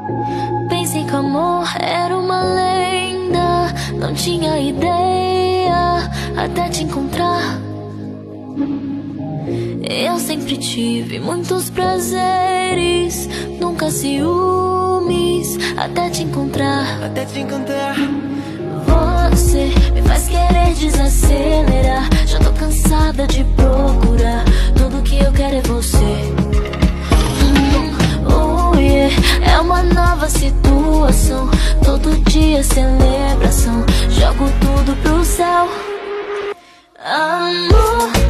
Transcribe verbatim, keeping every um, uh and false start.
Pensei que o amor era uma lenda, não tinha ideia até te encontrar. Eu sempre tive muitos prazeres, nunca ciúmes até te encontrar. Até te encontrar. Você me faz querer desacelerar. Já tô cansada de procurar, tudo que eu quero é você. hum, Oh yeah, é uma nova situação, todo dia celebração, jogo tudo pro céu. Amor,